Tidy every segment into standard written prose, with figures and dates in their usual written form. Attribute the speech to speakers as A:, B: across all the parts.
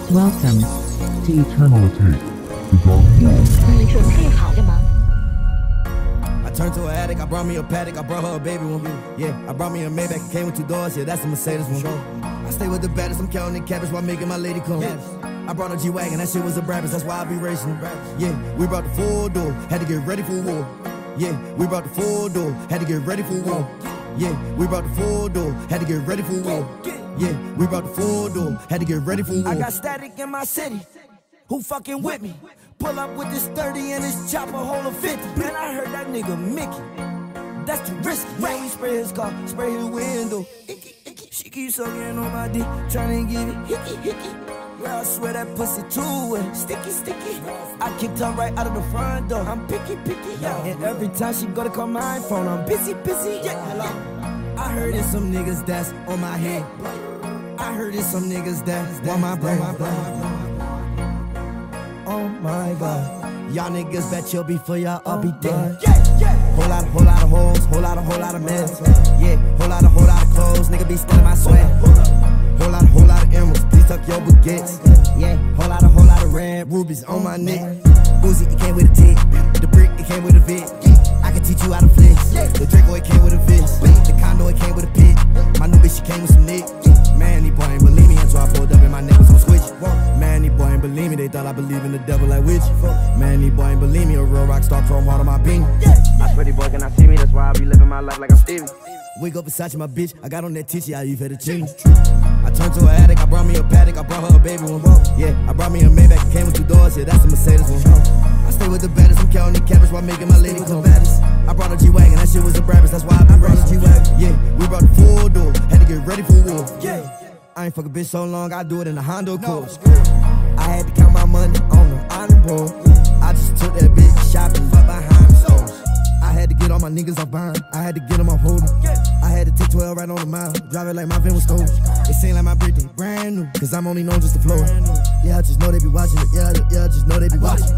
A: Welcome to Eternal Atake, the Dark World.
B: 你准备好了吗？
C: I turned to an addict, I brought me a Patek, I brought her a baby one. Yeah, I brought me a Maybach, it came with 2 doors, yeah, that's a Mercedes one. I stay with the baddest, I'm counting cabbage while making my lady come. I brought a G-Wagen, that shit was a Brabus, that's why I be racing. Yeah, we brought the full door, had to get ready for war. Yeah, we brought the full door, had to get ready for war. Yeah, we brought the full door, had to get ready for war. Yeah, we brought the full door, had to get ready for war.
D: I got static in my city, who fucking with me? Pull up with this 30 and this chopper hold a 50. Man, I heard that nigga Mickey, that's too risky. Man, we spray his car, spray his window. Icky, icky. She keeps sucking on my dick, tryna get it hickey, hickey. Girl, I swear that pussy too wet, sticky, sticky. I kicked her right out of the front door, I'm picky, picky, yeah. And every time she go to call my phone, I'm busy, busy, yeah. Hello. I heard it's some niggas that's on my head. I heard it's some niggas that want my brain. Oh my God, y'all niggas bet you'll be for y'all, I'll be dead. Whole lot of hoes, whole lot of mess. Yeah, whole lot of clothes, nigga be stealing my swag. Whole lot of emeralds, please tuck your baguettes. Yeah, whole lot of red rubies on my neck. Uzi, it came with a tick. The brick, it came with a vid. I can teach you how to flex. The Draco, it came with a fist. The condo, it came with a pit. My new bitch, she came with some nick. Man, these boy ain't believe me until I pulled up and my neck was on switch. Man, these boy ain't believe me, they thought I believe in the devil like witch. Man, these boy ain't believe me, a real rock star chrome heart on my beam. I swear these boy cannot see me, that's why I be living my life like I'm Stevie. Wake up Versace, my bitch, I got on that titty, I you fettuccine. I turned to an addict, I brought me a Patek, I brought her a baby one. Yeah, I brought me a Maybach, it came with 2 doors, yeah, that's a Mercedes one. I stay with the baddest, I'm counting cabbage while making my lady come. I brought a G-Wagen, that shit was a Brabus, that's why I be racing. Yeah, we brought the full door, had to get ready for war. Yeah, I ain't fuck a bitch so long, I do it in the Honda course. I had to count my money on the iron board. I just took that bitch shopping, but behind the stores. I had to get all my niggas off buying, I had to get them off holding. I had to take 12 right on the mile, drive it like my van was stolen. It seemed like my birthday brand new, cause I'm only known just to flow. Yeah, I just know they be watching it, yeah, just know they be watching.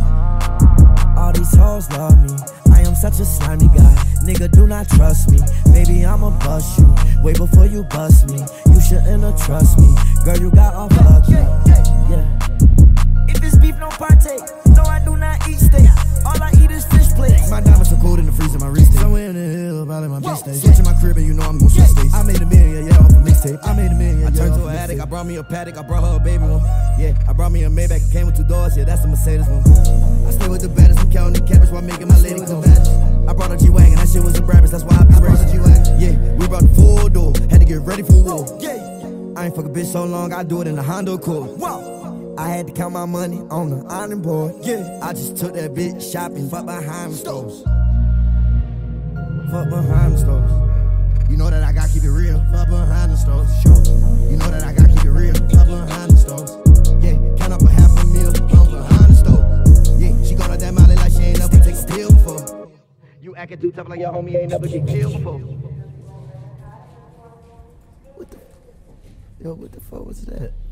D: All these hoes love me, I am such a slimy guy. Nigga, do not trust me, baby, I'ma bust you. Way before you bust me, you shouldn't have trust me. Girl, you got off lucky, yeah. If it's beef, no partake, no, I do not eat steak. All I eat is fish plates. My diamonds so cold in the freezer, my wrist. Somewhere in the hill, probably my bitch stays. Switching my crib and you know I'm gon' switch states. I made $1 million, yeah, off a mixtape. I made $1 million, yeah. I turned to an addict, I brought me a Patek, I brought her a baby one. Yeah, I brought me a Maybach, it came with 2 doors, yeah, that's a Mercedes one. I stay with the baddest, I'm counting cabbage while making my lady come. I brought a G-Wagen, that shit was a Brabus, that's why I be racing. Yeah, we brought the full door, had to get ready for war. Yeah, I ain't fuck a bitch so long, I do it in the Honda Accord. I had to count my money on the iron board. Yeah, I just took that bitch shopping, fuck behind the stores. Fuck behind the stores. You know that I gotta keep it real, fuck behind the stores. Sure. You know that I gotta keep it real, fuck behind the stores. Yeah, count up a $500,000, I'm behind the stove. Yeah, she got that molly like she ain't never take a pill before. You acting too tough like your homie ain't never get killed before. What the fuck was that?